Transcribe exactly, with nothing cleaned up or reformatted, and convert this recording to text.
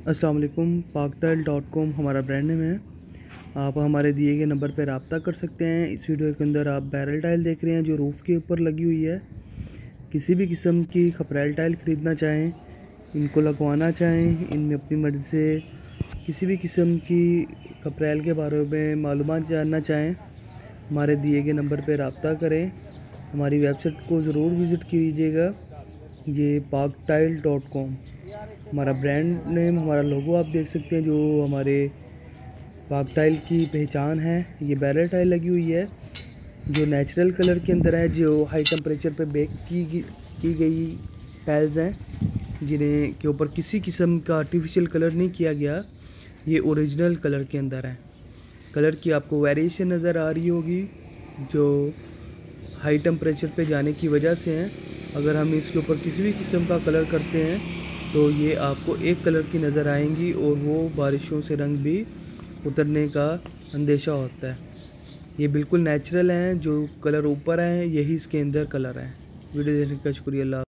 अस्सलाम वालेकुम। Pak tile dot com हमारा ब्रांड नेम है। आप हमारे दिए गए नंबर पर रब्ता कर सकते हैं। इस वीडियो के अंदर आप बैरल टाइल देख रहे हैं जो रूफ़ के ऊपर लगी हुई है। किसी भी किस्म की खपरेल टाइल ख़रीदना चाहें, इनको लगवाना चाहें, इनमें अपनी मर्ज़ी से किसी भी किस्म की खपरेल के बारे में मालूमात जानना चाहें, हमारे दिए गए नंबर पर रब्ता करें। हमारी वेबसाइट को ज़रूर विज़िट कीजिएगा, ये पाक टाइल डॉट कॉम हमारा ब्रांड नेम, हमारा लोगो आप देख सकते हैं जो हमारे पाक टाइल की पहचान है। ये बैरल टाइल लगी हुई है जो नेचुरल कलर के अंदर है, जो हाई टेम्परेचर पे बेक की की गई टाइल्स हैं, जिन्हें के ऊपर किसी किस्म का आर्टिफिशियल कलर नहीं किया गया। ये ओरिजिनल कलर के अंदर है। कलर की आपको वेरिएशन नज़र आ रही होगी जो हाई टेम्परेचर पे जाने की वजह से हैं। अगर हम इसके ऊपर किसी भी किस्म का कलर करते हैं तो ये आपको एक कलर की नज़र आएंगी और वो बारिशों से रंग भी उतरने का अंदेशा होता है। ये बिल्कुल नेचुरल हैं, जो कलर ऊपर हैं यही इसके अंदर कलर हैं। वीडियो देखने का शुक्रिया। अल्लाह।